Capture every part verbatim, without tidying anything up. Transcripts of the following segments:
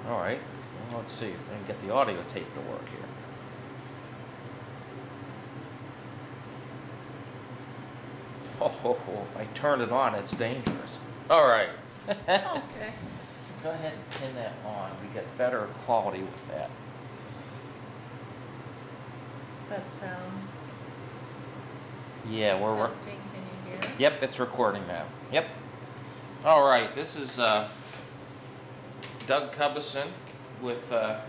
All right, well, let's see if I can get the audio tape to work here. Oh, ho, ho, if I turn it on, it's dangerous. All right. Okay. Go ahead and pin that on. We get better quality with that. Does that sound Yeah, we're working. testing? Can you hear? Yep, it's recording now. Yep. All right, this is uh, Doug Cubison with uh,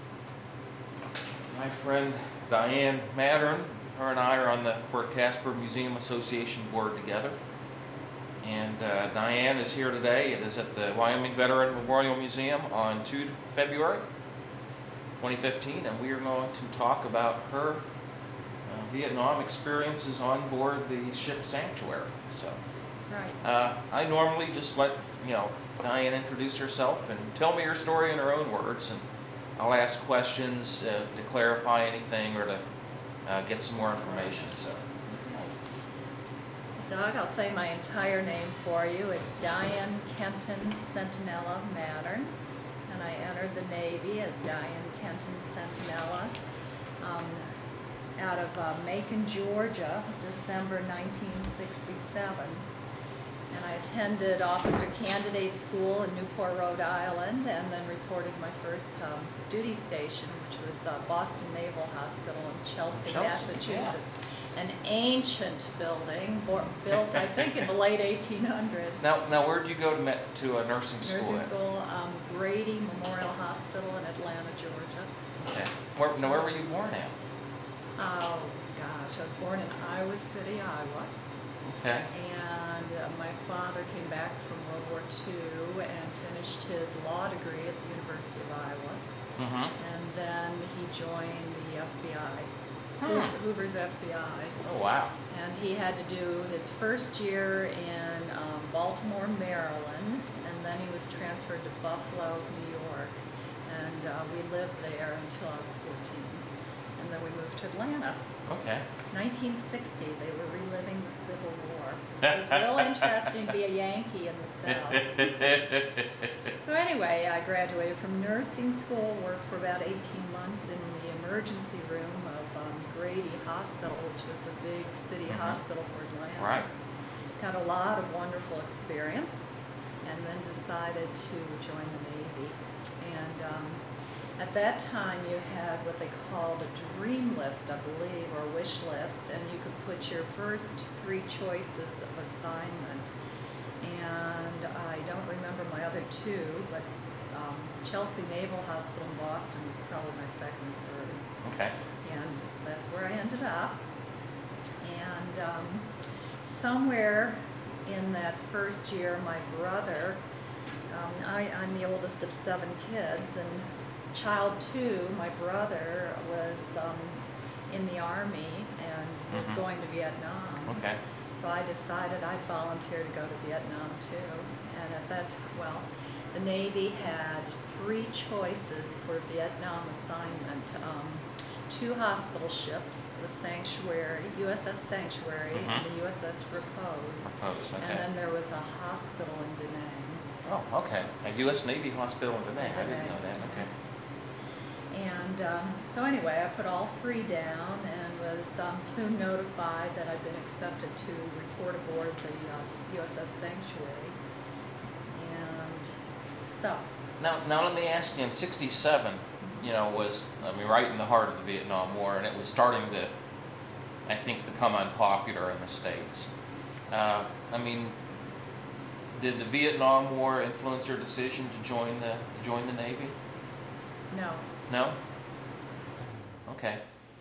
my friend Diane Mattern. Her and I are on the Fort Caspar Museum Association board together. And uh, Diane is here today. It is at the Wyoming Veteran Memorial Museum on the second of February twenty fifteen, and we are going to talk about her uh, Vietnam experiences on board the ship Sanctuary. So, Right. uh, I normally just let you know Diane introduce herself and tell me her story in her own words, and I'll ask questions uh, to clarify anything or to uh, get some more information. So. Doug, I'll say my entire name for you. It's Diane Kenton Centinella Mattern, and I entered the Navy as Diane Kenton Centinella um, out of uh, Macon, Georgia, December nineteen sixty-seven. And I attended Officer Candidate School in Newport, Rhode Island, and then reported my first um, duty station, which was uh, Boston Naval Hospital in Chelsea, Chelsea, Massachusetts. yeah. An ancient building, bo- built I think in the late eighteen hundreds. Now, now, where did you go to met, to a nursing school? Nursing at? school, um, Grady Memorial Hospital in Atlanta, Georgia. Okay. Where, now, where were you born at? Oh gosh, I was born in Iowa City, Iowa, Okay. and uh, my father came back from World War Two and finished his law degree at the University of Iowa, Mm-hmm. and then he joined the F B I, Hmm. Hoover's F B I. Oh, wow. And he had to do his first year in um, Baltimore, Maryland, and then he was transferred to Buffalo, New York. And uh, we lived there until I was fourteen. And then we moved to Atlanta. Okay. nineteen sixty, they were reliving the Civil War. It was real interesting to be a Yankee in the South. So anyway, I graduated from nursing school, worked for about eighteen months in the emergency room of um, Grady Hospital, which was a big city Mhm. hospital for Atlanta. Right. Got a lot of wonderful experience, and then decided to join the Navy. And um, at that time, you had what they called a dream list, I believe, or a wish list, and you could put your first three choices of assignment. And I don't remember my other two, but um, Chelsea Naval Hospital in Boston was probably my second or third. Okay. And that's where I ended up. And um, somewhere in that first year, my brother, um, I, I'm the oldest of seven kids, and child two, my brother, was um, in the Army and was Mhm. going to Vietnam. Okay. So I decided I'd volunteer to go to Vietnam too. And at that, well, the Navy had three choices for Vietnam assignment. Um, two hospital ships, the Sanctuary, U S S Sanctuary, Mhm. and the U S S Repose. Propose. Okay. And then there was a hospital in Da Nang. Oh, okay. A U S Navy hospital in Da Nang. I Da didn't Nang. know that. Okay. And um, so anyway, I put all three down and was um, soon notified that I'd been accepted to report aboard the uh, U S S Sanctuary. And so, Now, now let me ask you. In sixty-seven, you know, was I mean, right in the heart of the Vietnam War, and it was starting to, I think, become unpopular in the States. Uh, I mean, did the Vietnam War influence your decision to join the join the Navy? no, No. Okay.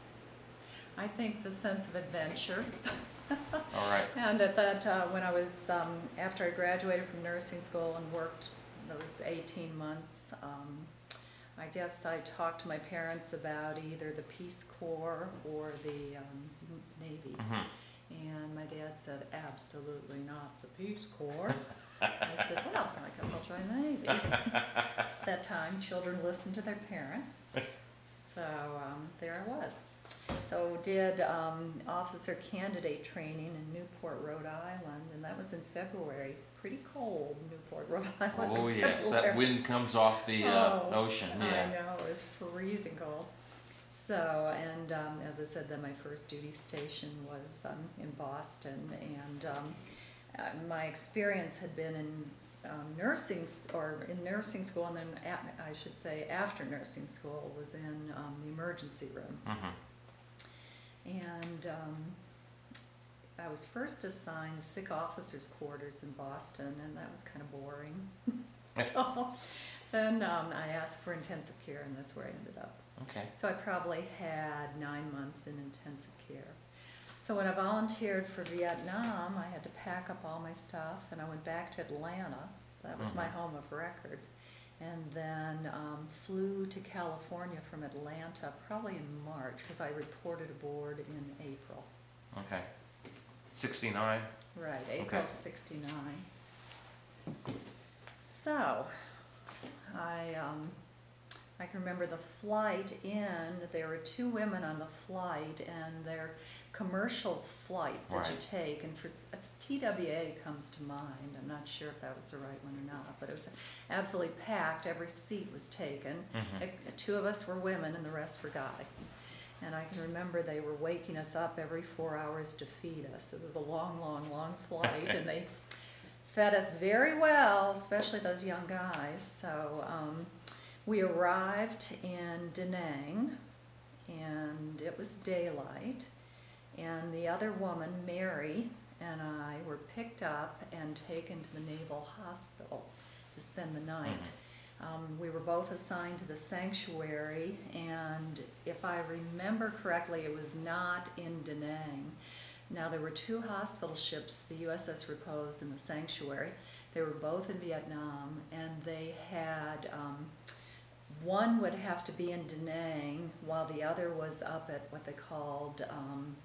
I think the sense of adventure. All right. And at that, uh, when I was, um, after I graduated from nursing school and worked those eighteen months, um, I guess I talked to my parents about either the Peace Corps or the um, Navy. Mm-hmm. And my dad said, absolutely not the Peace Corps. I said, well, I guess I'll join the Navy. At that time, children listened to their parents. So um, there I was. So did um, officer candidate training in Newport, Rhode Island, and that was in February. Pretty cold, Newport, Rhode Island. Oh in yes, that February. wind comes off the uh, Oh, ocean, I yeah. know, it was freezing cold. So, and um, as I said, then my first duty station was um, in Boston, and um, uh, my experience had been in um, nursing, s- or in nursing school, and then at, I should say after nursing school was in um, the emergency room. Mhm. And um, I was first assigned to sick officers' quarters in Boston, and that was kind of boring. So then um, I asked for intensive care, and that's where I ended up. Okay. So I probably had nine months in intensive care. So when I volunteered for Vietnam, I had to pack up all my stuff, and I went back to Atlanta. That was my Mhm. home of record. And then um, flew to California from Atlanta, probably in March, because I reported aboard in April. Okay. Sixty-nine. Right, April Okay. of sixty-nine. So, I, um, I can remember the flight in, there were two women on the flight, and they're commercial flights that you Right. take, and for, s- T W A comes to mind. I'm not sure if that was the right one or not, but it was absolutely packed, every seat was taken. Mhm. Like, two of us were women and the rest were guys. And I can remember they were waking us up every four hours to feed us. It was a long, long, long flight, and they fed us very well, especially those young guys. So um, we arrived in Da Nang, and it was daylight. And the other woman, Mary, and I were picked up and taken to the Naval Hospital to spend the night. Um, we were both assigned to the sanctuary, and if I remember correctly, it was not in Da Nang. Now, there were two hospital ships, the U S S Repose and the Sanctuary. They were both in Vietnam, and they had, um, one would have to be in Da Nang, while the other was up at what they called, um,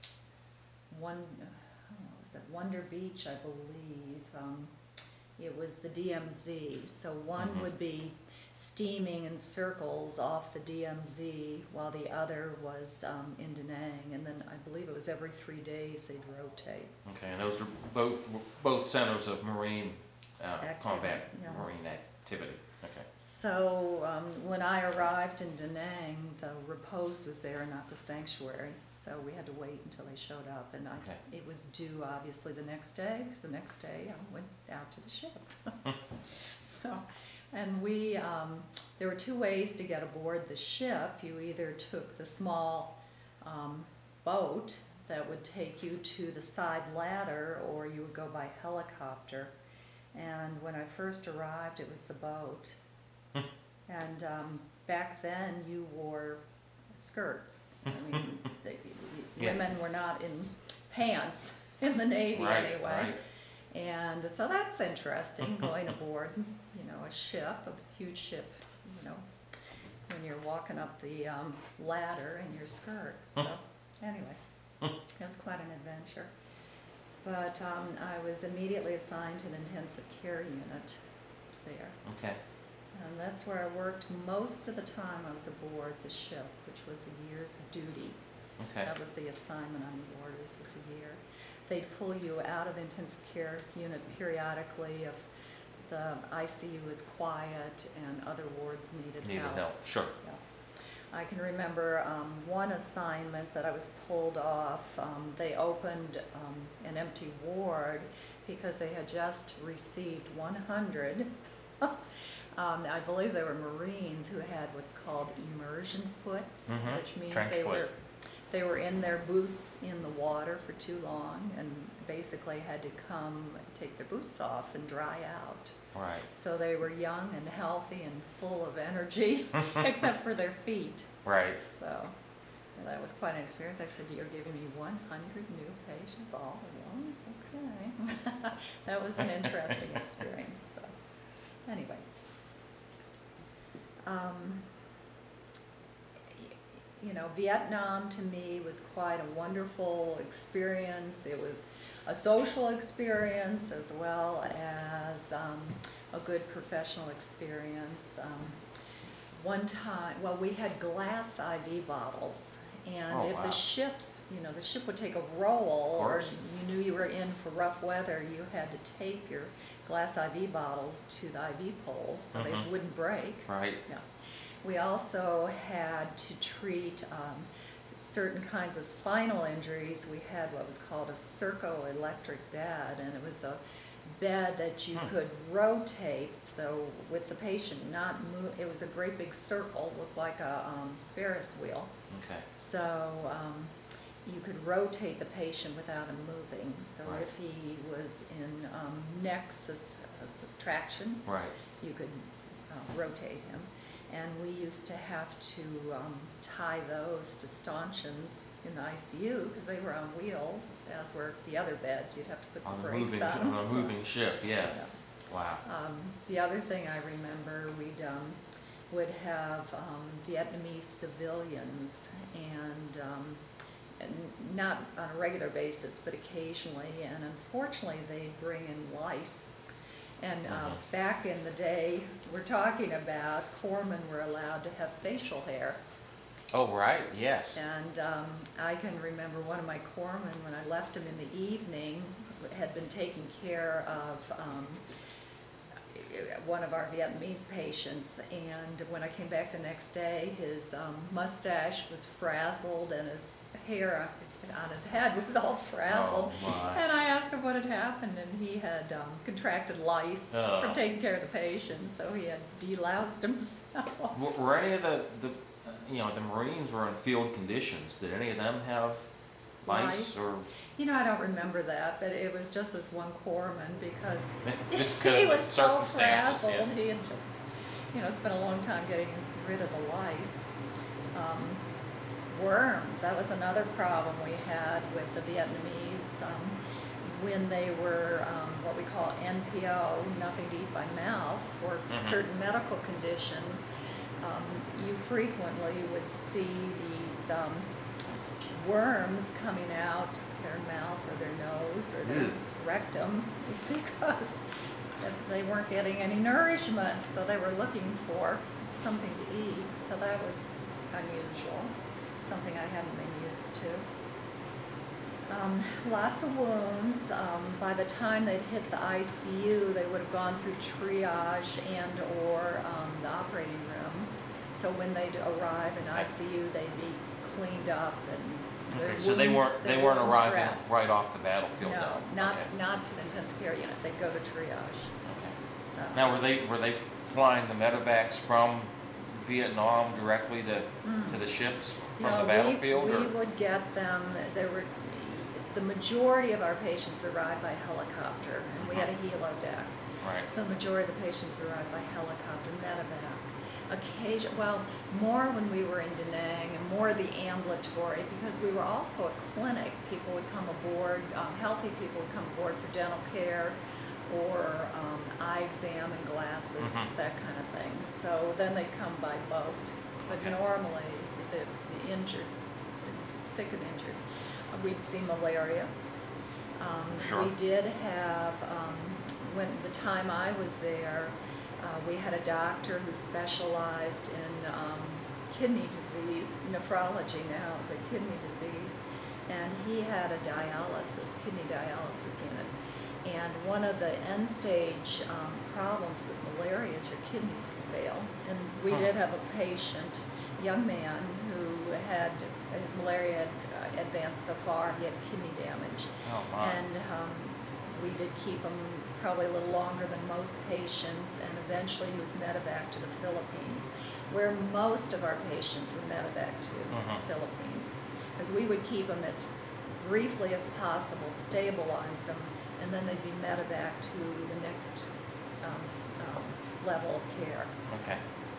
one, oh, was that Wonder Beach, I believe. Um, it was the D M Z. So one Mhm. would be steaming in circles off the D M Z, while the other was um, in Da Nang. And then I believe it was every three days they'd rotate. Okay, and those are both both centers of Marine uh, Activity, combat, yeah. Marine activity. Okay. So um, when I arrived in Da Nang, the Repose was there, not the Sanctuary. So we had to wait until they showed up, and I, Okay. it was due obviously the next day, because the next day I went out to the ship. So, and we, um, there were two ways to get aboard the ship. You either took the small um, boat that would take you to the side ladder, or you would go by helicopter. And when I first arrived, it was the boat. And um, back then, you wore skirts. I mean, the, the Yeah. women were not in pants in the Navy Right, anyway. right. And so that's interesting, going aboard, you know, a ship, a huge ship, you know, when you're walking up the um, ladder in your skirts. So anyway, it was quite an adventure. But um, I was immediately assigned to an intensive care unit there. Okay. And that's where I worked most of the time I was aboard the ship, which was a year's duty. Okay. That was the assignment on the orders, was a year. They'd pull you out of the intensive care unit periodically if the I C U was quiet and other wards needed Needed help. help. Sure. Yeah. I can remember um, one assignment that I was pulled off. Um, they opened um, an empty ward because they had just received one hundred. Um, I believe they were Marines who had what's called immersion foot, Mhm. which means Trench they foot. were they were in their boots in the water for too long and basically had to come take their boots off and dry out. Right. So they were young and healthy and full of energy, except for their feet. Right. So yeah, that was quite an experience. I said, "You're giving me one hundred new patients all at once? Okay." That was an interesting experience. So anyway. Um, y- you know, Vietnam to me was quite a wonderful experience. It was a social experience as well as um, a good professional experience. Um, one time, well, we had glass I V bottles, And Oh, if wow. the ships, you know, the ship would take a roll, Of or course. you knew you were in for rough weather, you had to tape your glass I V bottles to the I V poles so Mhm. they wouldn't break. Right. Yeah. We also had to treat um, certain kinds of spinal injuries. We had what was called a circo-electric bed, and it was a bed that you Hmm. could rotate, so with the patient not move, it was a great big circle, looked like a um, Ferris wheel. Okay. So um, you could rotate the patient without him moving. So Right. if he was in um, neck sus- uh, subtraction, Right. you could uh, rotate him. And we used to have to um, tie those to stanchions in the I C U because they were on wheels, as were the other beds. You'd have to put On the a brakes moving, on. on a moving ship, yeah. Yeah. Wow. Um, the other thing I remember, we'd um, would have um, Vietnamese civilians, and, um, and not on a regular basis, but occasionally. And unfortunately, they'd bring in lice. And uh, Mhm. back in the day, we're talking about corpsmen were allowed to have facial hair. Oh, right, yes. And um, I can remember one of my corpsmen, when I left him in the evening, had been taking care of um, one of our Vietnamese patients. And when I came back the next day, his um, mustache was frazzled and his hair on his head was all frazzled. Oh, my. And I asked him what had happened, and he had um, contracted lice Oh. from taking care of the patient, so he had deloused himself. Were, were any of the, the, uh, you know, the Marines were in field conditions. Did any of them have lice Lice? or You know, I don't remember that, but it was just this one corpsman because just because he of the was so circumstances? frazzled. Yeah. He had just, you know, spent a long time getting rid of the lice. Um, worms, that was another problem we had with the Vietnamese. Um, when they were um, what we call N P O, nothing to eat by mouth, for Mhm. certain medical conditions, um, you frequently would see these um, worms coming out their mouth or their nose or their Ew. rectum because they weren't getting any nourishment, so they were looking for something to eat. So that was unusual, something I hadn't been used to. Um, lots of wounds. Um, by the time they'd hit the I C U, they would have gone through triage and or um, the operating room. So when they'd arrive in I C U, they'd be cleaned up and their Okay, so they wounds- weren't their they weren't wounds arriving dressed. right off the battlefield, No, though. not Okay. not to the intensive care unit. They'd go to triage. Okay. So. Now, were they were they flying the medevacs from Vietnam directly to Mm. to the ships from No, the battlefield? we, or? we would get them, there were, the majority of our patients arrived by helicopter, and we had a helo deck. Right. So the majority of the patients arrived by helicopter, medevac. Occasion, well, more when we were in Da Nang, and more the ambulatory, because we were also a clinic. People would come aboard, um, healthy people would come aboard for dental care, or um, eye exam and glasses, Mhm. that kind of thing. So then they come by boat. But Okay. normally, the, the injured, sick, sick and injured, uh, we'd see malaria. Um, Sure. We did have, um, when the time I was there, uh, we had a doctor who specialized in um, kidney disease, nephrology now, but kidney disease, and he had a dialysis, kidney dialysis unit. And one of the end-stage um, problems with malaria is your kidneys can fail. And we Huh. did have a patient, young man, who had, his malaria had uh, advanced so far, he had kidney damage. Oh my. And um, we did keep him probably a little longer than most patients, and eventually he was medevac to the Philippines, where most of our patients were medevac to Mhm. the Philippines. Because we would keep them as briefly as possible, stabilize them, and then they'd be medevac to the next um, s- um, level of care. Okay.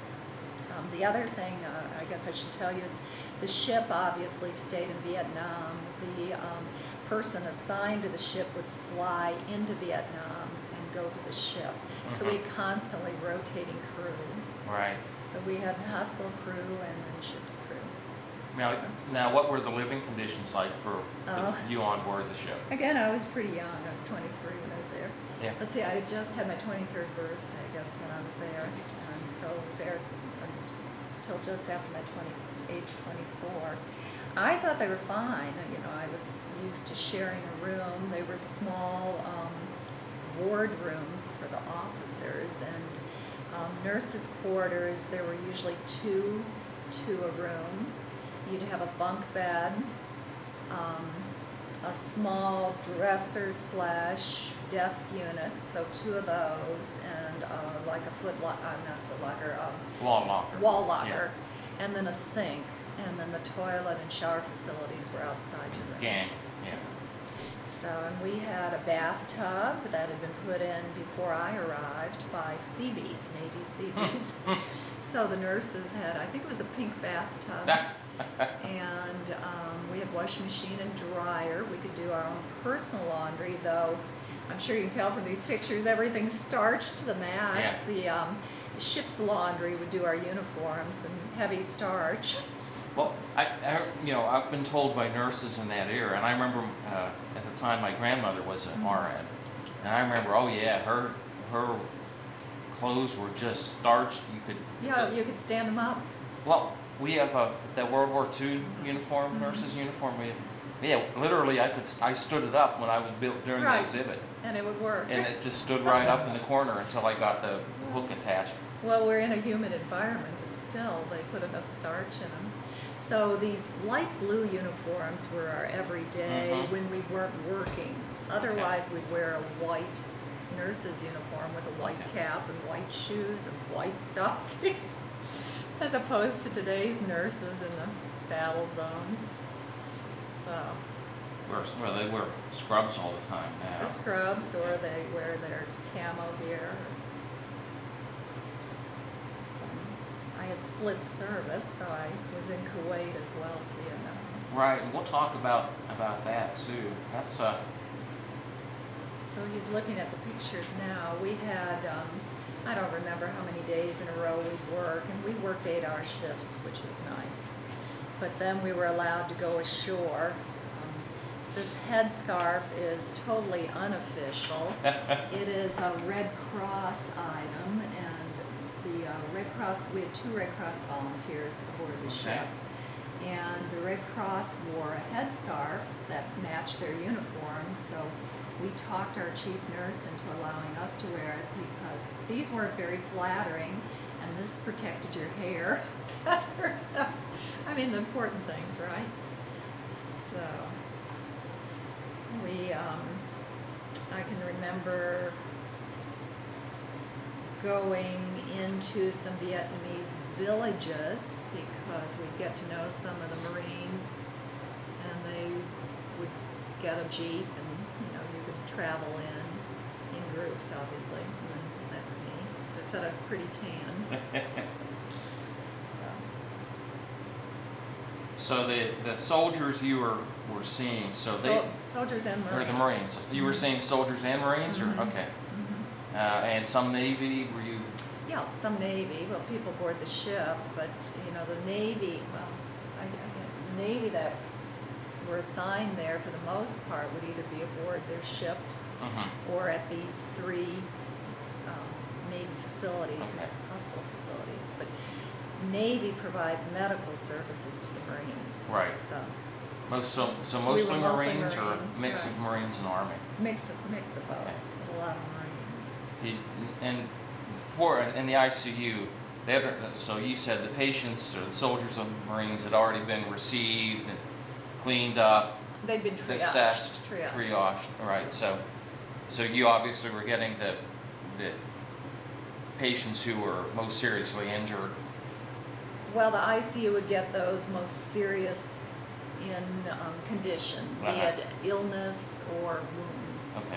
Um, the other thing uh, I guess I should tell you is the ship obviously stayed in Vietnam. The um, person assigned to the ship would fly into Vietnam and go to the ship. So we Mhm. had constantly rotating crew. Right. So we had hospital crew and then ship's crew. Now, now, what were the living conditions like for, for Oh. you on board the ship? Again, I was pretty young. I was twenty-three when I was there. Yeah. Let's see, I had just had my twenty-third birthday, I guess, when I was there. And so I was there until just after my twenty, age twenty-four. I thought they were fine. You know, I was used to sharing a room. They were small um, ward rooms for the officers, and um, nurses' quarters, there were usually two to a room. You'd have a bunk bed, um, a small dresser slash desk unit, so two of those, and uh, like a foot lo- uh, not foot locker, um, Wall locker. wall locker, and then a sink, and then the toilet and shower facilities were outside your room. Gang, yeah. So, and we had a bathtub that had been put in before I arrived by Seabees, Navy Seabees. So the nurses had, I think it was a pink bathtub, and um, we had washing machine and dryer. We could do our own personal laundry, though I'm sure you can tell from these pictures, everything's starched to the max. Yeah. The um, ship's laundry would do our uniforms and heavy starch. Well, I, I, you know, I've been told by nurses in that era, and I remember uh, at the time my grandmother was an Mhm. R N, and I remember, oh yeah, her her clothes were just starched. You could, Yeah, you could stand them up. well, we have a that World War Two uniform, Mhm. nurses uniform. We, yeah, literally, I could, I stood it up when I was built during Right. the exhibit, And it would work. and it just stood right up in the corner until I got the hook attached. Well, we're in a humid environment, but still, they put enough starch in them. So these light blue uniforms were our everyday Mhm. when we weren't working. Otherwise, we'd wear a white nurse's uniform with a white Okay. cap and white shoes and white stockings, as opposed to today's nurses in the battle zones. So, Wear, well, they wear scrubs all the time now. the scrubs, or they wear their camo gear. So, I had split service, so I was in Kuwait as well as Vietnam. Right, and we'll talk about about that too. That's uh, So he's looking at the pictures now. We had, um, I don't remember how many days in a row we'd work, and we worked eight-hour shifts, which was nice. But then we were allowed to go ashore. Um, this headscarf is totally unofficial. It is a Red Cross item, and the uh, Red Cross, we had two Red Cross volunteers aboard the Okay. ship. And the Red Cross wore a headscarf that matched their uniform, so we talked our chief nurse into allowing us to wear it because these weren't very flattering, and this protected your hair better. I mean, the important things, right? So, we, um, I can remember going into some Vietnamese villages because we'd get to know some of the Marines, and they would get a Jeep, and you know, you could travel in, in groups, obviously, and that's me. As I said, I was pretty tan. So, so the the soldiers you were were seeing, so they Sol- soldiers and Marines. or the Marines. You were Mhm. seeing soldiers and Marines, Mhm. or okay, Mhm. uh, and some Navy. Were you? Yeah, some Navy, well, people board the ship, but, you know, the Navy, well, I, I, the Navy that were assigned there for the most part would either be aboard their ships Uh-huh. or at these three um, Navy facilities, Okay. hospital facilities. But Navy provides medical services to the Marines. Right. So, Most so so We mostly were mostly Marines, or Marines, a mix of right. Marines and Army. mix of, mix of both, Okay. but a lot of Marines. Did, and for in the I C U, they had, so you said the patients or the soldiers and Marines had already been received and cleaned up, They'd been triaged. assessed, triaged. triaged. All right, so so you obviously were getting the the patients who were most seriously injured. Well, the I C U would get those most serious in um, condition, be Uh-huh. it illness or wounds. Okay.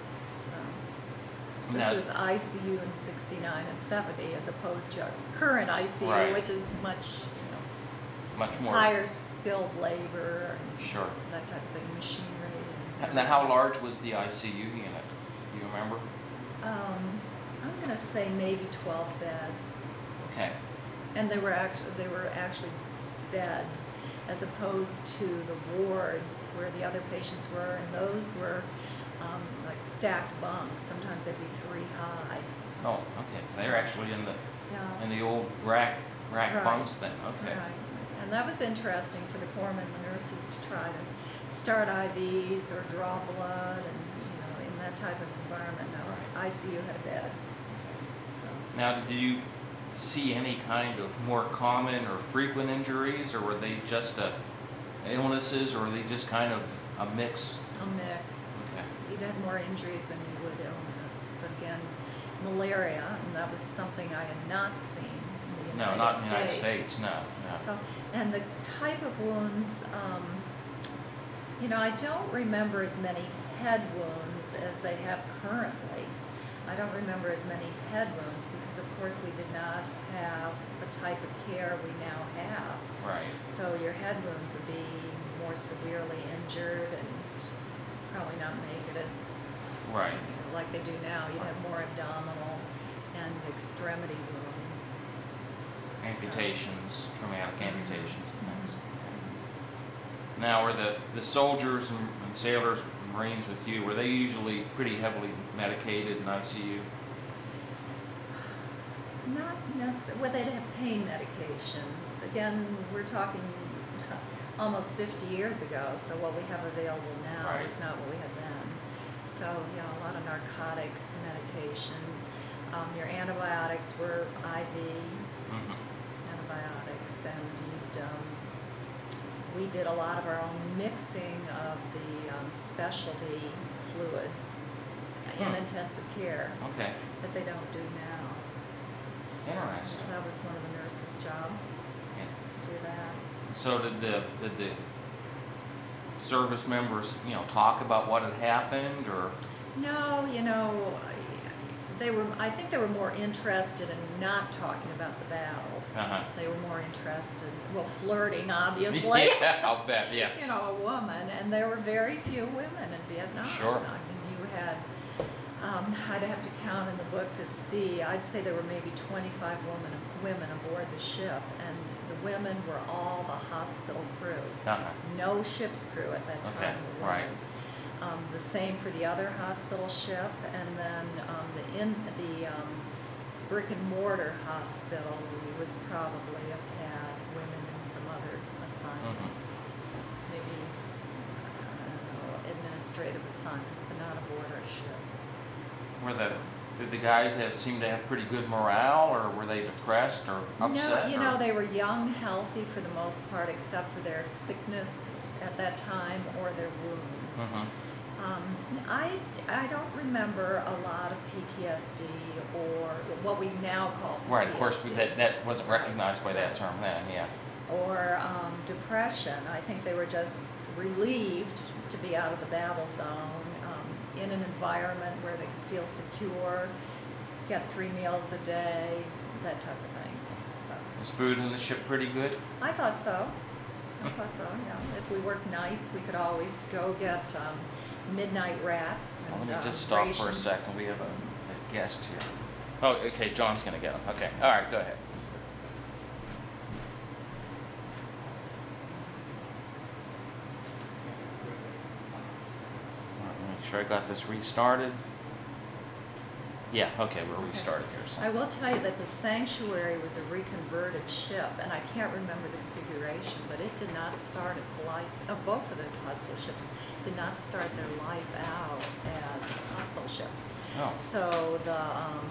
So, Now- this was I C U in sixty-nine and seventy as opposed to our current I C U, Right. which is much, you Much know, more. higher skilled labor and Sure. that type of thing, machinery. And Now, how large was the I C U unit? Do you remember? Um, I'm gonna say maybe twelve beds. Okay. And they were actually, they were actually beds as opposed to the wards where the other patients were, and those were um, like stacked bunks. Sometimes they'd be three high. Oh, okay. They're actually in the Yeah. in the old rack rack Right. bunks then. Okay. Right. And and that was interesting for the corpsmen, the nurses, to try to start I Vs or draw blood, and you know, in that type of environment. No, Right. I C U had a bed. So. Now, did you see any kind of more common or frequent injuries, or were they just uh, illnesses, or were they just kind of a mix? A mix. Okay. You'd have more injuries than you would illness. But again, malaria, and that was something I had not seen in the United No, not in States. the United States, no, no. So, and the type of wounds, um, you know, I don't remember as many head wounds as they have currently. I don't remember as many head wounds because, of course, we did not have the type of care we now have. Right. So your head wounds would be more severely injured and probably not make it as Right. you know, like they do now. You'd have more abdominal and extremity wounds. Amputations, traumatic amputations and things. Okay. Now, were the, the soldiers and, and sailors, Marines with you, were they usually pretty heavily medicated in I C U? Not necessarily. Well, they'd have pain medications. Again, we're talking almost fifty years ago, so what we have available now Right. is not what we had then. So, you know, a lot of narcotic medications. Um, your antibiotics were I V Mm-hmm. antibiotics, and you'd, um, we did a lot of our own mixing of the um, specialty fluids in Hmm. intensive care Okay. that they don't do now. So Interesting. that was one of the nurses' jobs, Yeah. to do that. So did the did the service members, you know, talk about what had happened, or? No, you know, they were, I think they were more interested in not talking about the battle. Uh-huh. They were more interested, well, flirting, obviously. Yeah, I'll bet. Yeah. You know, a woman, and there were very few women in Vietnam. Sure. I mean, you had, um, I'd have to count in the book to see, I'd say there were maybe twenty-five women, women aboard the ship, and the women were all the hospital crew. Uh-huh. No ship's crew at that time. Okay, were right. women. Um, the same for the other hospital ship, and then um, the in the um, brick and mortar hospital, we would probably have had women in some other assignments, Mm-hmm. maybe I don't know, administrative assignments, but not aboard our ship. Were the did the guys have seem to have pretty good morale, or were they depressed or upset? No, you or? know, they were young, healthy for the most part, except for their sickness at that time or their wounds. Mhm. Um, I, I don't remember a lot of P T S D or what we now call P T S D. Right. Of course, that that wasn't recognized by that Right. term then. Yeah. Or um, depression. I think they were just relieved to be out of the battle zone, um, in an environment where they could feel secure, get three meals a day, that type of thing. So Was food in the ship pretty good? I thought so. I thought so. Yeah. If we worked nights, we could always go get um, midnight rats. Well, And, let me uh, just stop for a rations. second. We have a, a guest here. Oh, okay. John's gonna get him. Okay. All right. Go ahead. All right, make sure I got this restarted. Yeah. Okay. We're restarted here. So. I will tell you that the Sanctuary was a reconverted ship, and I can't remember the configuration, but it did not start its life, uh, both of the hospital ships did not start their life out as hospital ships. Oh. So the, um,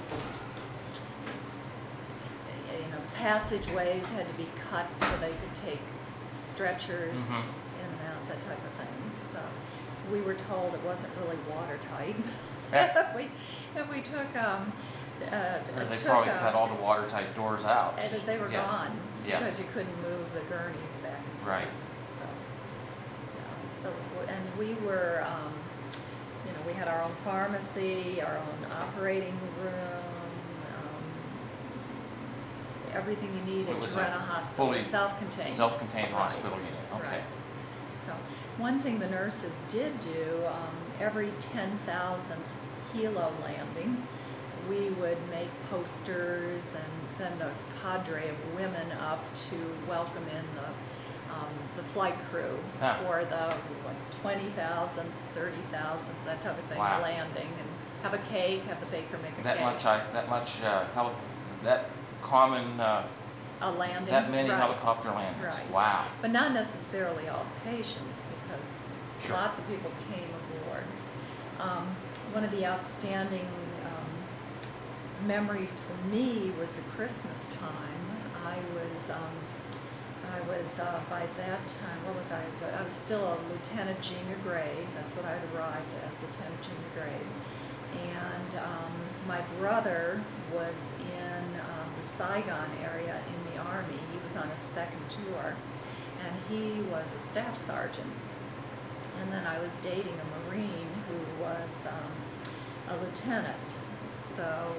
you know, passageways had to be cut so they could take stretchers Mhm. in and out, that type of thing. So we were told it wasn't really watertight. Yeah. if we if we took um, t- uh, t- Or they took, probably uh, cut all the watertight doors out. and they were Yeah. gone Yeah. because you couldn't move the gurneys back and forth. Right. So, yeah, so and we were, um, you know, we had our own pharmacy, our own operating room, um, everything you needed It was to run a a hospital, fully self-contained. Self-contained Right. hospital unit. Okay. Right. So, one thing the nurses did do, um, every ten thousandth helo landing, we would make posters and send a cadre of women up to welcome in the, um, the flight crew Ah. for the, what, twenty thousandth, thirty thousandth, that type of thing, Wow. landing, and have a cake, have the baker make a That cake. much, I, that much, uh, how, that common, uh, a landing. That many right. helicopter landings. Right. Wow. But not necessarily all patients, because Sure. lots of people came aboard. Um, one of the outstanding um, memories for me was at Christmas time. I was, um, I was uh, by that time, what was I? I was, I was still a lieutenant junior grade. That's what I'd arrived as, lieutenant junior grade. And um, my brother was in um, the Saigon area in the Army. He was on his second tour, and he was a staff sergeant. And then I was dating a Marine who was um, a lieutenant. So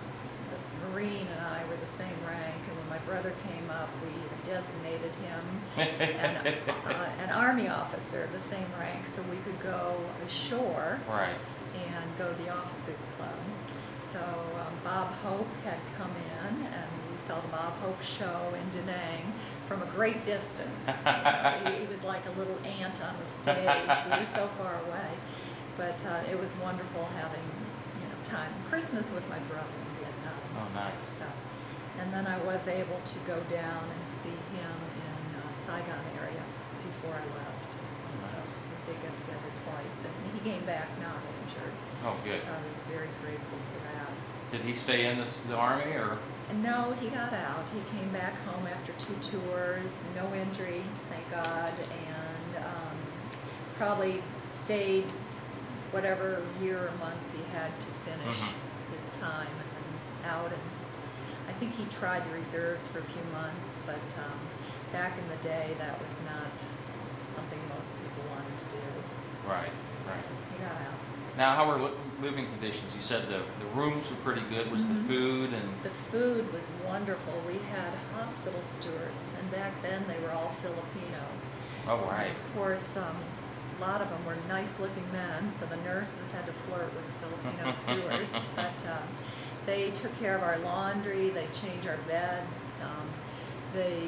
the Marine and I were the same rank, and when my brother came up, we designated him an, uh, an Army officer, the same rank, so we could go ashore Right. and go to the officers club. So um, Bob Hope had come in, and we saw the Bob Hope show in Da Nang from a great distance. You know, he, he was like a little ant on the stage. We were so far away, but uh, it was wonderful having, you know, time Christmas with my brother in Vietnam. Oh, nice. So, and then I was able to go down and see him in uh, Saigon area before I left. So we did get together twice, and he came back not injured. Oh, good. So I was very grateful for that. Did he stay in this, the Army, or? And no, he got out. He came back home after two tours, no injury, thank God, and um, probably stayed whatever year or months he had to finish Mhm. his time and then out. And I think he tried the reserves for a few months, but um, back in the day, that was not something most people wanted to do. Right, So right. he got out. Now, how were li- living conditions? You said the, the rooms were pretty good. Was Mhm. the food and? The food was wonderful. We had hospital stewards, and back then they were all Filipino. Oh, right. Of course, um, a lot of them were nice-looking men, so the nurses had to flirt with the Filipino stewards. But uh, they took care of our laundry. They changed our beds. Um, they,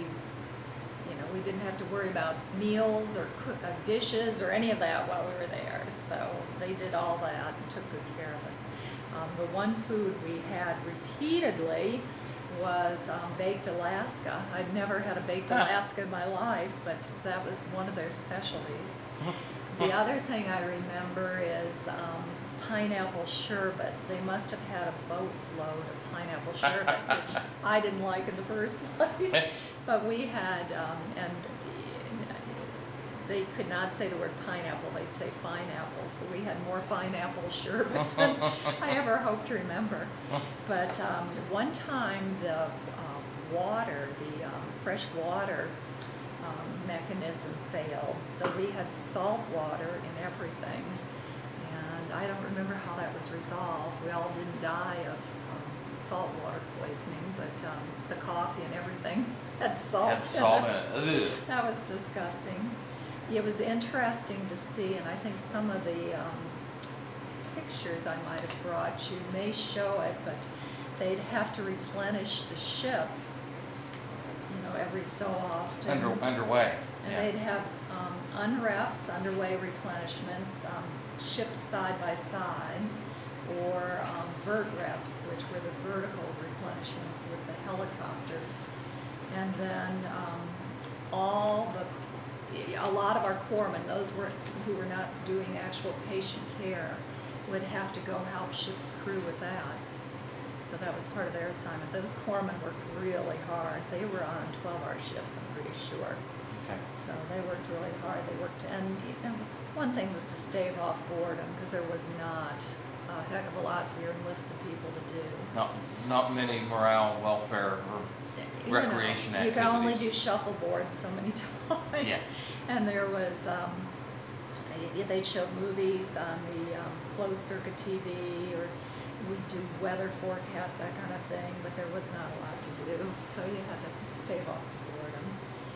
you know, we didn't have to worry about meals or cook, uh, dishes or any of that while we were there. So they did all that and took good care of us. Um, the one food we had repeatedly was um, baked Alaska. I'd never had a baked Ah. Alaska in my life, but that was one of their specialties. The other thing I remember is um, pineapple sherbet. They must have had a boatload of pineapple sherbet, which I didn't like in the first place. But we had, um, and they could not say the word pineapple, they'd say fine-apple. So we had more fine-apple sherbet than I ever hoped to remember. But um, one time the uh, water, the um, fresh water um, mechanism failed. So we had salt water in everything. And I don't remember how that was resolved. We all didn't die of um, salt water poisoning, but um, the coffee and everything had salt. Had salt in in it. Ugh. That was disgusting. It was interesting to see, and I think some of the um, pictures I might have brought you may show it, but they'd have to replenish the ship, you know, every so often. Under, underway. And Yeah. they'd have um, unreps, underway replenishments, um, ships side by side, or um, vert reps, which were the vertical replenishments with the helicopters. And then um, all the, a lot of our corpsmen, those were, who were not doing actual patient care, would have to go help ship's crew with that. So that was part of their assignment. Those corpsmen worked really hard. They were on twelve-hour shifts, I'm pretty sure. Okay. So they worked really hard. They worked, and you know, one thing was to stave off boredom, because there was not a heck of a lot for your enlisted people to do. Not, not many morale, welfare, or You know, recreation You activities. can only do shuffleboard so many times. Yeah. And there was, um, they- they'd show movies on the um, closed circuit T V, or we'd do weather forecasts, that kind of thing, but there was not a lot to do, so you had to stave off the boredom.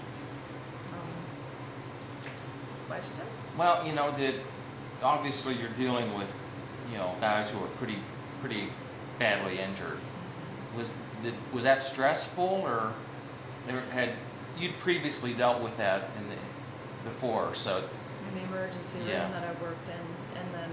Um, Questions? Well, you know, did, obviously you're dealing with, you know, guys who are pretty, pretty badly injured. Was, did, was that stressful, or there had, you'd previously dealt with that in the, before, so, In the emergency room Yeah. that I worked in, and then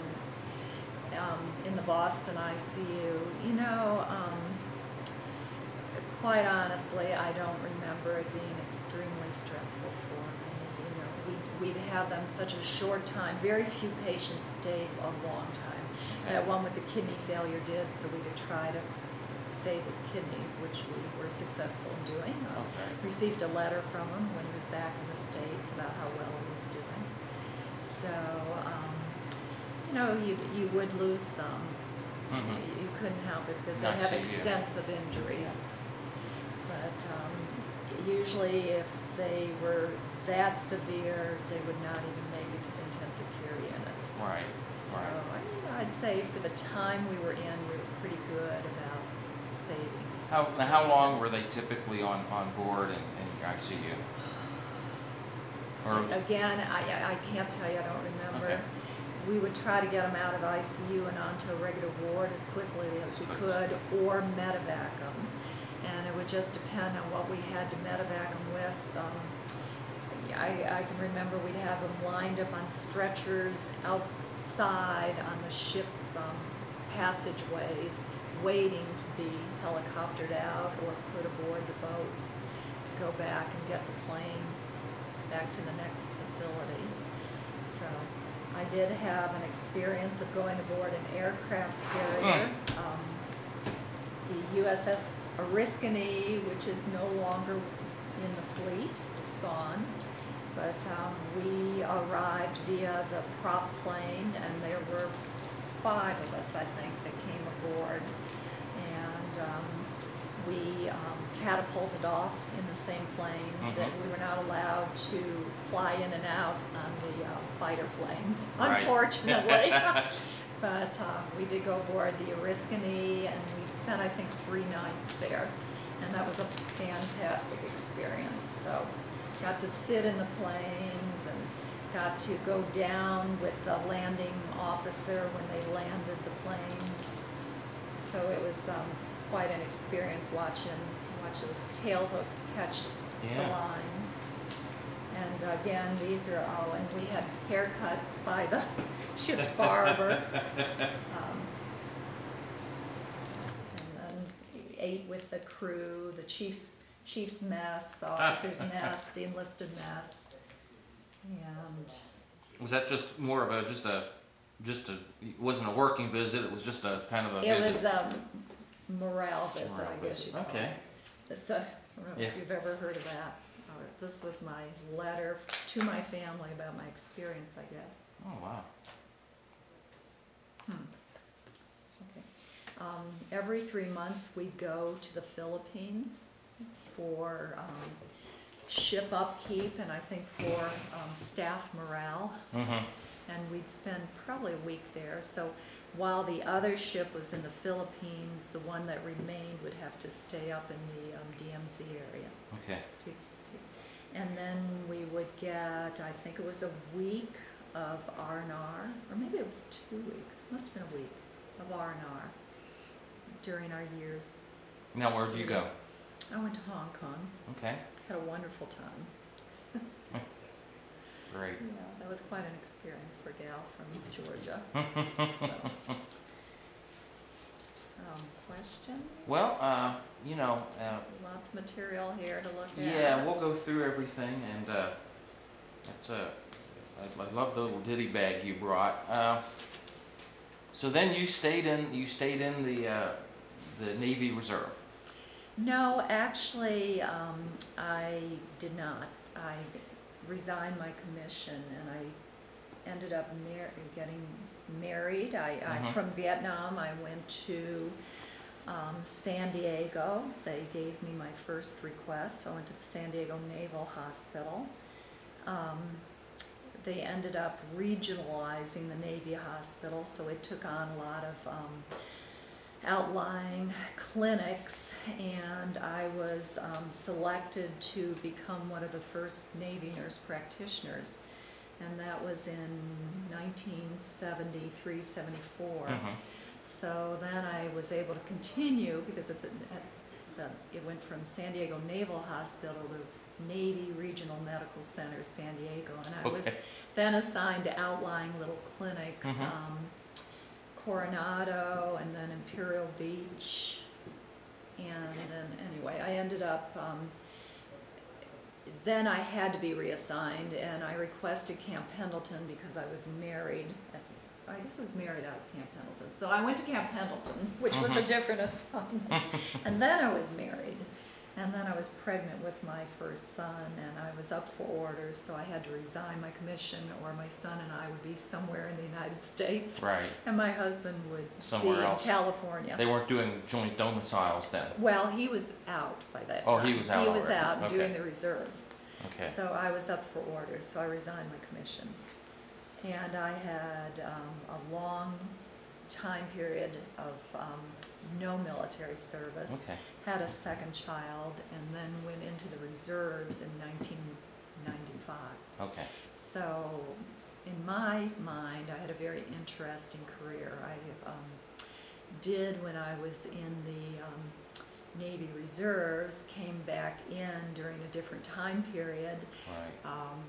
um, in the Boston I C U. You know, um, quite honestly, I don't remember it being extremely stressful for me. You know, we'd, we'd have them such a short time. Very few patients stayed a long time. Okay. That one with the kidney failure did, so we could try to save his kidneys, which we were successful in doing. Uh, Okay. Received a letter from him when he was back in the States about how well he was doing. So, um, you know, you, you would lose some. Mhm. You, you couldn't help it because I they have see, yeah. extensive injuries. But um, usually if they were that severe, they would not even make it to the intensive care unit. Right. So Right. I, I'd say for the time we were in, we were pretty good about saving. How now? How long were they typically on, on board in, in I C U? Or Again, I, I I can't tell you, I don't remember. Okay. We would try to get them out of I C U and onto a regular ward as quickly as As we quick as- could, or medevac them. And it would just depend on what we had to medevac them with. Um, I, I can remember we'd have them lined up on stretchers outside on the ship um, passageways, waiting to be helicoptered out or put aboard the boats to go back and get the plane back to the next facility. So I did have an experience of going aboard an aircraft carrier, um, the U S S Oriskany, which is no longer in the fleet, it's gone. But um, we arrived via the prop plane, and there were five of us, I think, that came aboard. And um, we um, catapulted off in the same plane. Mhm. That we were not allowed to fly in and out on the uh, fighter planes, Right. unfortunately. But uh, we did go aboard the Oriskany, and we spent, I think, three nights there. And that was a fantastic experience. So got to sit in the planes and got to go down with the landing officer when they landed the planes. So it was um, quite an experience watching watch those tail hooks catch Yeah. the lines. And again, these are all, and we had haircuts by the ship's barber. Um, and then ate with the crew, the chief's chief's mess, the officer's mess, the enlisted mess. And was that just more of a just a just a it wasn't a working visit? It was just a kind of a it visit. was a morale visit, Morale I guess visit. you call Okay. it. This, uh, I don't know Yeah. if you've ever heard of that. Or this was my letter to my family about my experience, I guess. Oh wow. Hmm. Okay. Um, every three months we go to the Philippines for um, ship upkeep and I think for um, staff morale. Mm-hmm. And we'd spend probably a week there. So while the other ship was in the Philippines, the one that remained would have to stay up in the um, D M Z area. Okay. to- to- And then we would get, I think it was a week of R and R, or maybe it was two weeks, must have been a week of R and R during our years. Now where'd you go? I went to Hong Kong, Okay. had a wonderful time. Great. Yeah, that was quite an experience for a gal from Georgia. So. Um, question? Well, uh, you know, uh, Lots of material here to look at. yeah, we'll go through everything, and uh, it's a. I, I love the little ditty bag you brought. Uh, so then you stayed in. You stayed in the uh, the Navy Reserve. No, actually, um, I did not. I resigned my commission, and I ended up mar- getting married. I, Mhm. I from Vietnam. I went to um, San Diego. They gave me my first request. So I went to the San Diego Naval Hospital. Um, they ended up regionalizing the Navy Hospital, so it took on a lot of um, outlying clinics, and I was um, selected to become one of the first Navy nurse practitioners, and that was in nineteen seventy-three, seventy-four. Mm-hmm. So then I was able to continue because at the, at the, it went from San Diego Naval Hospital to Navy Regional Medical Center, San Diego, and I was Okay. then assigned to outlying little clinics, Mhm. um, Coronado, and then Imperial Beach, and then, anyway, I ended up, um, then I had to be reassigned, and I requested Camp Pendleton because I was married at, I guess I was married out of Camp Pendleton. So I went to Camp Pendleton, which was a Mhm. different assignment. And then I was married. And then I was pregnant with my first son, and I was up for orders, so I had to resign my commission, or my son and I would be somewhere in the United States, Right. and my husband would Somewhere be else. in California. They weren't doing joint domiciles then. Well, he was out by that Oh, time. he was out He was already. out Okay. doing the reserves. Okay. So I was up for orders, so I resigned my commission. And I had um, a long time period of um, no military service. Okay. Had a second child, and then went into the reserves in nineteen ninety-five. Okay. So, in my mind, I had a very interesting career. I um, did when I was in the um, Navy Reserves, came back in during a different time period. Right. Um,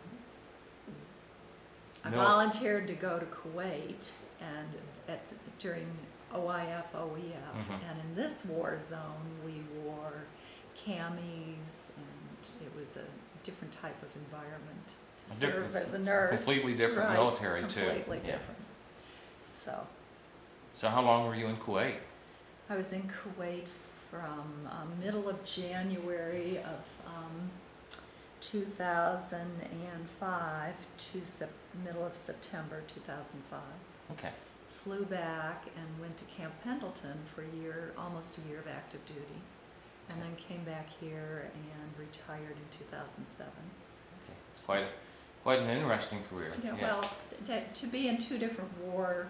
I Mil- volunteered to go to Kuwait and at the, during O I F, O E F, Mhm. and in this war zone we wore camis, and it was a different type of environment to A serve different- as a nurse. Completely different Right, military too. Completely Yeah. different. So So how long were you in Kuwait? I was in Kuwait from um, middle of January of um, two thousand five to sep- middle of September two thousand five. Okay. Flew back and went to Camp Pendleton for a year, almost a year of active duty, and then came back here and retired in two thousand seven. Okay. It's quite a, quite an interesting career. Yeah, well, to, to be in two different war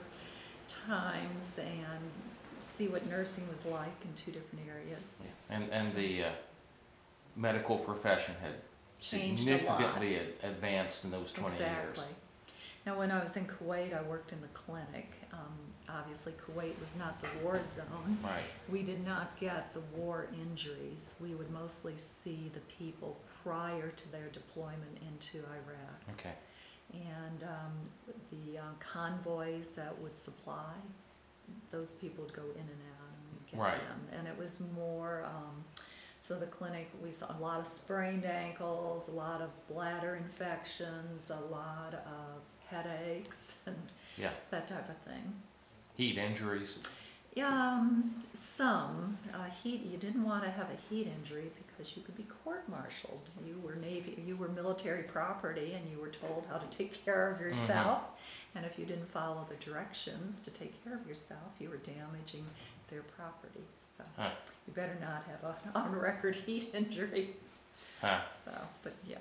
times and see what nursing was like in two different areas. Yeah. And and the uh, medical profession had Changed a lot. significantly ad- advanced in those twenty years. Exactly. Now, when I was in Kuwait, I worked in the clinic. Um, obviously, Kuwait was not the war zone. Right. We did not get the war injuries. We would mostly see the people prior to their deployment into Iraq. Okay. And um, the uh, convoys that would supply, those people would go in and out, and we'd get Right. them. And it was more, um, so the clinic, we saw a lot of sprained ankles, a lot of bladder infections, a lot of headaches, and Yeah. that type of thing. Heat injuries. Yeah, um, some uh, heat. You didn't want to have a heat injury because you could be court-martialed. You were Navy, you were military property, and you were told how to take care of yourself. And if you didn't follow the directions to take care of yourself, you were damaging their property. So Huh. you better not have an on-record heat injury. Huh. So, but yeah,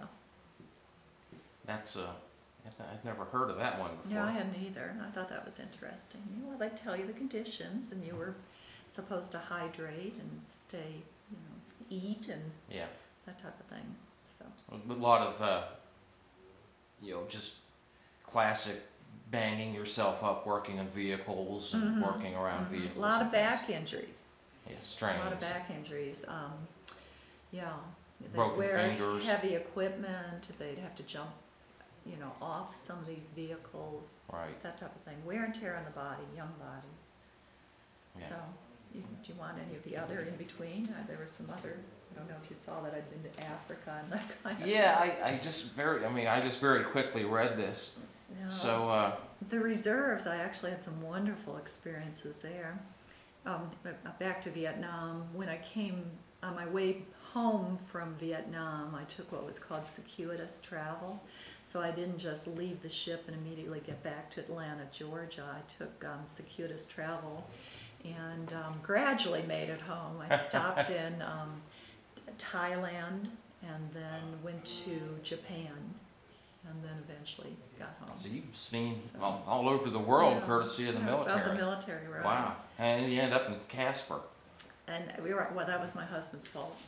That's uh, I'd- I'd never heard of that one before. no, I hadn't either. I thought that was interesting. Well, they tell you the conditions, and you were supposed to hydrate and stay, you know, eat and Yeah. that type of thing. So A lot of uh, you know, just classic banging yourself up, working on vehicles and Mhm. working around mhm. vehicles. a lot and of things. back injuries. Yeah, A strains. lot of back injuries. Um, yeah, they Broken wear fingers. heavy equipment. They'd have to jump, you know, off some of these vehicles. Right. That type of thing. Wear and tear on the body, young bodies. Yeah. So, you, do you want any of the other in between? Uh, there was some other. I don't know if you saw that I'd been to Africa and that kind of. Yeah, I, I just very, I mean, I just very quickly read this. No. So, uh, The reserves, I actually had some wonderful experiences there. Um, but back to Vietnam, when I came on my way home from Vietnam, I took what was called circuitous travel. So I didn't just leave the ship and immediately get back to Atlanta, Georgia. I took um, circuitous travel and um, gradually made it home. I stopped in um, Thailand and then went to Japan and then eventually got home. so you've seen all, all over the world Yeah. courtesy of the Yeah, military. Of the military, right. Wow. And you end up in Casper. And we were, well, that was my husband's fault.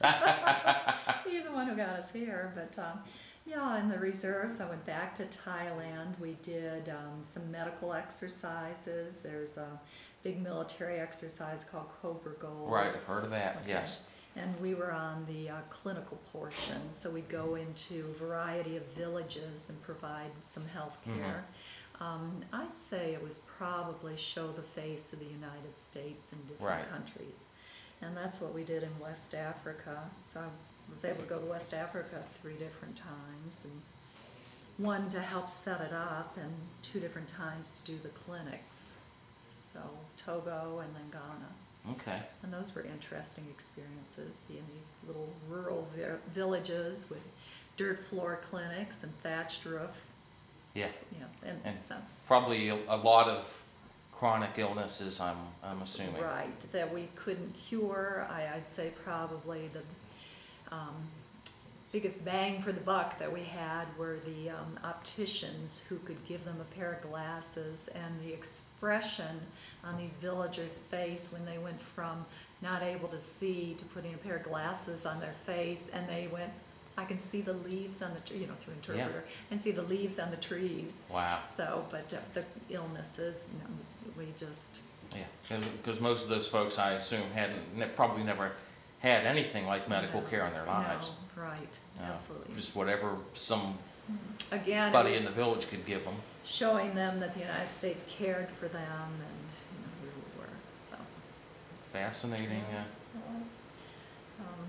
He's the one who got us here, but, um, yeah, in the reserves, I went back to Thailand. We did, um, some medical exercises. There's a big military exercise called Cobra Gold. Right, I've heard of that, Okay. yes. And we were on the uh, clinical portion, so we'd go into a variety of villages and provide some health care. Um, I'd say it was probably show the face of the United States in different Right. countries. And that's what we did in West Africa. So I was able to go to West Africa three different times, and one to help set it up, and two different times to do the clinics. So Togo and then Ghana. Okay. And those were interesting experiences, being these little rural vi- villages with dirt floor clinics and thatched roof. Yeah. You know, and, And so, probably a, a lot of chronic illnesses, I'm, I'm assuming. right, that we couldn't cure. I, I'd say probably the um, biggest bang for the buck that we had were the um, opticians who could give them a pair of glasses, and the expression on these villagers' face when they went from not able to see to putting a pair of glasses on their face, and they went, I can see the leaves on the, tr- you know, through interpreter, and see the leaves on the trees. Wow. So, but uh, the illnesses, you know, we just, Yeah, because most of those folks, I assume, hadn't, ne- probably never had anything like medical no, care in their lives. No, right, Uh, absolutely. Just whatever somebody Again, it in was the village could give them. showing them that the United States cared for them and, you know, who we were, so. It's fascinating. Uh, It was. Um,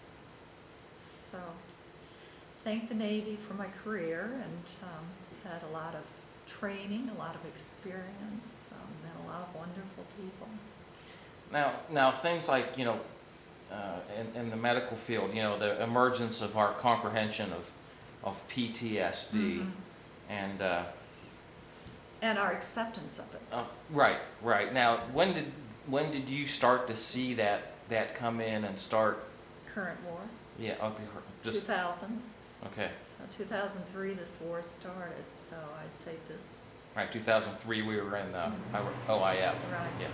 So, thank the Navy for my career, and um, had a lot of training, a lot of experience, um, met a lot of wonderful people. Now, now things like, you know, uh, in, in the medical field, you know, the emergence of our comprehension of, of P T S D, Mhm. and uh, And our acceptance of it. uh, right, right. Now, when did when did you start to see that that come in and start? Current war, Yeah, okay, two just thousands. okay. So two thousand three, this war started, so I'd say this, Right, two thousand three, we were in the O I F. Right. Yeah.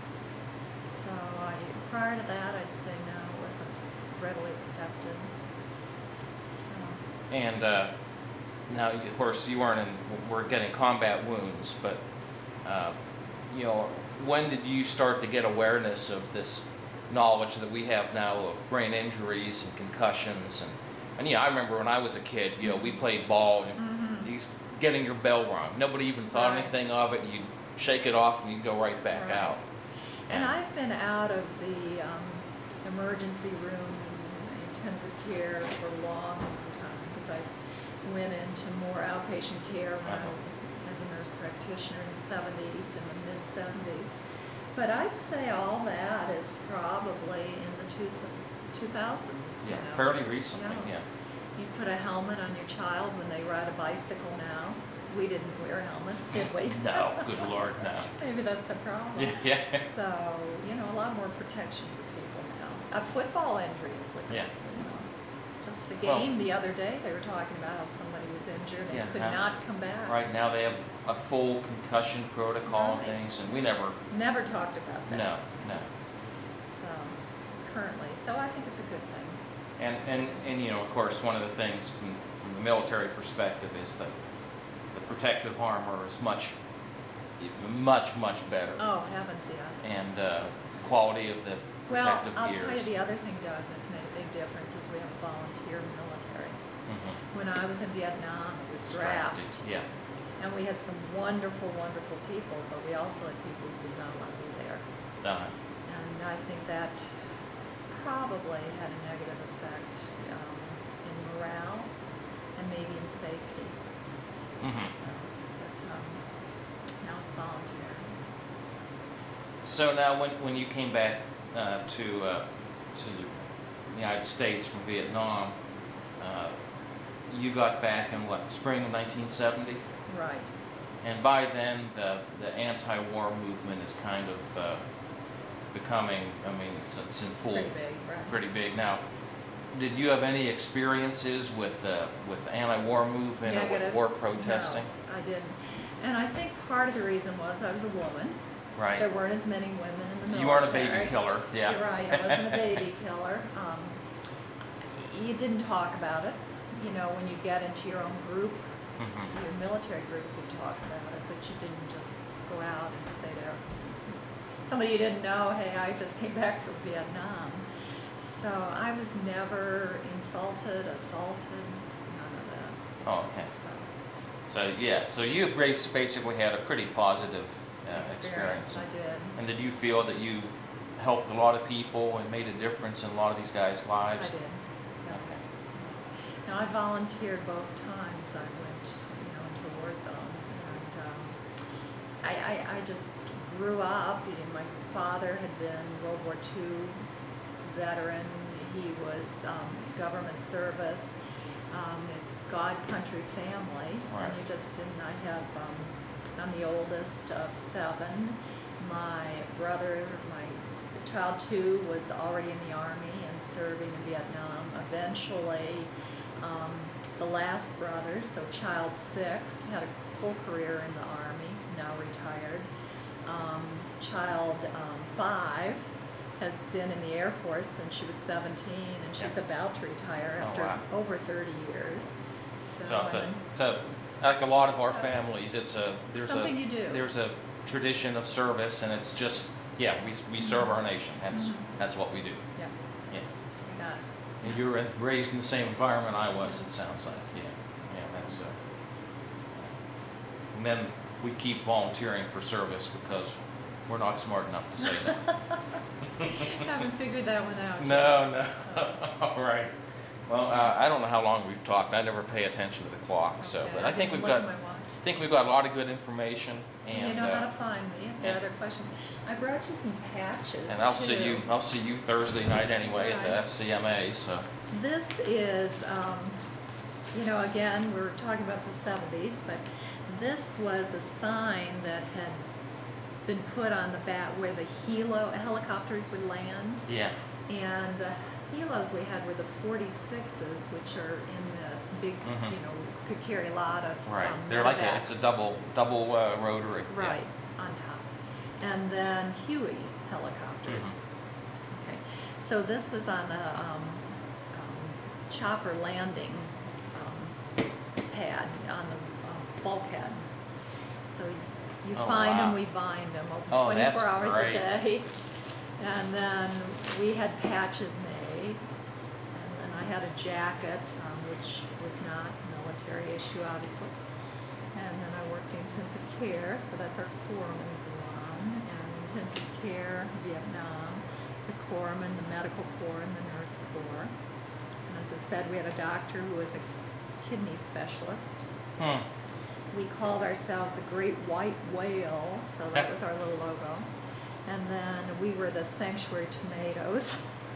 so I, prior to that, I'd say no, it wasn't readily accepted. So, And uh, now, of course, you weren't in, we're getting combat wounds, but, uh, you know, when did you start to get awareness of this knowledge that we have now of brain injuries and concussions? And, and yeah, I remember when I was a kid, you know, we played ball, and Mhm. you getting your bell rung. Nobody even thought Right. anything of it. You'd shake it off and you'd go right back Right. out. And I've been out of the um, emergency room, intensive care for a long, long time, because I went into more outpatient care when I Uh-huh. was as a nurse practitioner in the seventies, in the mid seventies. But I'd say all that is probably in the two, two thousands, you Yeah, know. fairly recently, Yeah. yeah. You put a helmet on your child when they ride a bicycle now. We didn't wear helmets, did we? No, good Lord, no. Maybe that's a problem. Yeah, yeah. So, you know, a lot more protection for people now. Uh, football injuries, like, Yeah. you know, just the Well- game the other day, they were talking about how somebody was injured and Yeah, could now- not come back. Right now they have a full concussion protocol and Right. things, and we never, Never talked about that. no, no. So, currently, so I think it's a good thing. And, and, and, you know, of course, one of the things from, from the military perspective is that the protective armor is much, much, much better. Oh, heavens, yes. And uh, the quality of the Well, protective I'll gears. tell you the other thing, Doug, that's made a big difference is we have a volunteer military. Mhm. When I was in Vietnam, it was It's draft. drafted, Yeah. And we had some wonderful, wonderful people, but we also had people who did not want to be there. Uh, And I think that probably had a negative effect um, in morale and maybe in safety. mhm. So, but um, now it's voluntary. So now, when, when you came back uh, to uh, to the United States from Vietnam, uh, you got back in what, spring of nineteen seventy? Right. And by then, the, the anti-war movement is kind of uh, becoming, I mean, it's, it's in full, Pretty big, right. pretty big. Now, did you have any experiences with uh, with the anti-war movement or with Negative? war protesting? No, I didn't. And I think part of the reason was I was a woman. Right. There weren't as many women in the military. You weren't a baby killer, yeah. You're right, I wasn't a baby killer. Um, you didn't talk about it. You know, when you get into your own group, Mhm. your military group would talk about it, but you didn't just go out and say to somebody you didn't know, hey, I just came back from Vietnam. So I was never insulted, assaulted, none of that. Oh, okay. So, So yeah, so you bas- basically had a pretty positive uh, experience. experience, I did. And did you feel that you helped a lot of people and made a difference in a lot of these guys' I lives. did. Okay. Now I volunteered both times. I went, you know, into the war zone, and um, I, I I just grew up. You know, my father had been World War Two veteran. He was um, government service. Um, it's God, country, family. Right. And you just didn't. I have. Um, I'm the oldest of seven. My brother, my child two, was already in the Army and serving in Vietnam. Eventually, um, the last brother, so child six, had a full career in the Army, now retired. Um, child um, five has been in the Air Force since she was seventeen, and she's Yeah. about to retire Oh, after wow. over thirty years. So, So it's a, and it's a, like a lot of our families, it's a, there's a, Something you do. there's a tradition of service, and it's just, yeah, we, we serve our nation. That's, Mhm. that's what we do. yeah, Yeah. I got it. And you were raised in the same environment I was, it sounds like, yeah, yeah, that's, uh, and then we keep volunteering for service because we're not smart enough to say that. Haven't figured that one out. yet. No, no, all right. Well, uh, I don't know how long we've talked, I never pay attention to the clock, so, Okay, but I think didn't we've look got, at my watch. I think we've got a lot of good information, and, You know how uh, to find me if there are yeah. other questions. I brought you some patches and I'll see too. you, I'll see you Thursday night anyway at the Right. F C M A, so. This is, um, you know, again, we're talking about the seventies, but this was a sign that had been put on the back where the helo helicopters would land. Yeah, And the helos we had were the forty-sixes, which are in this big, Mhm. you know, could carry a lot of right, um, they're like a, medevacs. it's a double, double uh, rotary. yeah. Right, on top. And then Huey helicopters. Mm-hmm. Okay, so this was on a um, um, chopper landing um, pad on the um, bulkhead. So you Oh, find wow. them, we bind them, open Oh, that's twenty-four hours great. a day. And then we had patches made. And then I had a jacket, um, which was not military issue, obviously. And then I worked in intensive care, so that's our corpsman's one. And intensive care, Vietnam, the corpsman, the medical corps, and the nurse corps. And as I said, we had a doctor who was a kidney specialist. Hmm. We called ourselves the Great White Whale, so that was our little logo. And then we were the Sanctuary Tomatoes,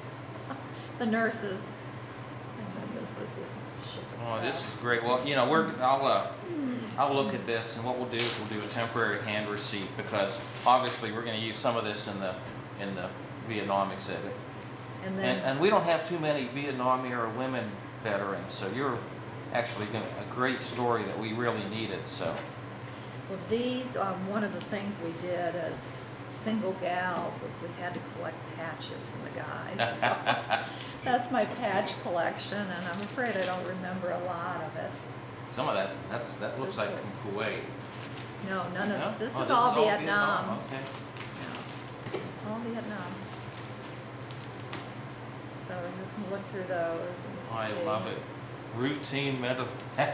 the nurses. And then this was this ship itself. Oh, this is great. Well, you know, we're, I'll, uh, I'll look at this, and what we'll do is we'll do a temporary hand receipt, because obviously we're gonna use some of this in the, in the Vietnam exhibit. And And, then, and we don't have too many Vietnam era women veterans, so you're actually gonna, a great story that we really needed, so. well, these, um, one of the things we did as single gals was we had to collect patches from the guys. So that's my patch collection, and I'm afraid I don't remember a lot of it. Some of that, that's, that looks like from Kuwait. No, none No? of, this Oh, is all Vietnam. Vietnam, okay. Yeah, all Vietnam. So you can look through those and see. Oh, I love it. Routine medical.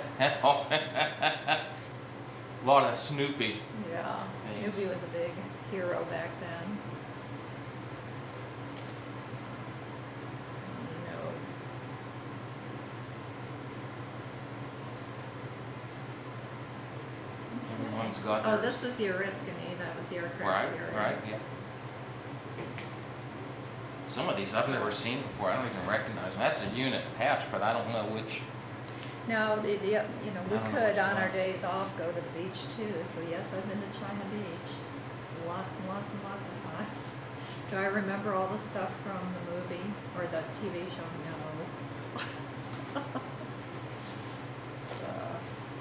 Lot of Snoopy. Yeah, Thanks. Snoopy was a big hero back then. You know, Everyone's got oh, theirs. this is the Oriskany, that was the aircraft Right, carrier. right, yeah. Some of these I've never seen before. I don't even recognize them. That's a unit patch, but I don't know which. No, the, the, you know, we I don't know could which on our one. days off go to the beach too, so yes, I've been to China Beach lots and lots and lots of times. Do I remember all the stuff from the movie or the T V show? No. Uh,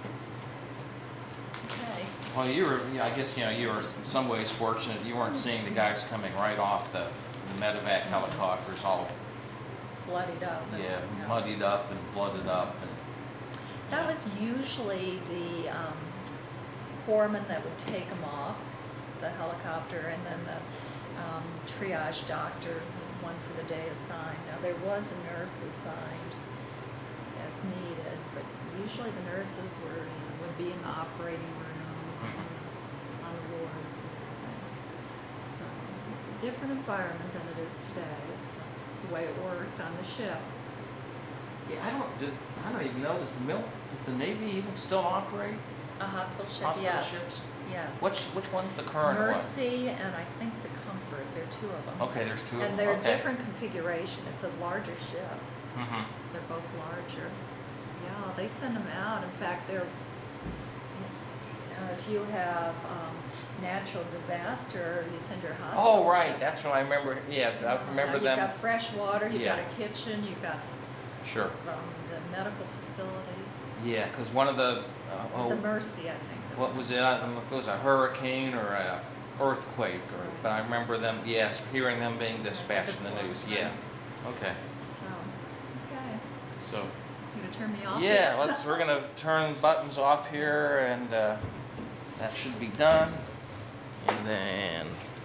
Okay, Well, you were, yeah, I guess, you know, you were in some ways fortunate. You weren't seeing the guys coming right off the, the medevac helicopters all, bloodied up. and- yeah, muddied up and blooded up and. That was usually the um, corpsman that would take them off the helicopter, and then the um, triage doctor, one for the day assigned. Now, there was a nurse assigned as needed, but usually the nurses were, you know, would be in the operating room, Mhm. and on the wards and everything. So, different environment than it is today. That's the way it worked on the ship. Yeah, I don't, did, I don't even know, does the mil, does the Navy even still operate A hospital ship, hospital yes. ships? Yes. Which, which one's the current one? Mercy and I think the Comfort, there are two of them. Okay, there's two of them, And they're okay. different configuration, it's a larger ship. Mm-hmm. They're both larger. Yeah, they send them out. In fact, they're, uh, if you have um, natural disaster, you send your hospital. Oh, right, ship. that's what I remember, yeah, I remember Now, them. You've got fresh water, you've got Yeah. a kitchen, you've got Sure. um, the medical facilities. Yeah, because one of the, uh, It's oh, a Mercy, I think. what was it, I don't know if it was a hurricane or a earthquake, or, Right. but I remember them, yes, hearing them being dispatched in the news, yeah. Okay, So, okay. so, You gonna turn me off? yeah, let's, we're gonna turn buttons off here, and uh, that should be done. And then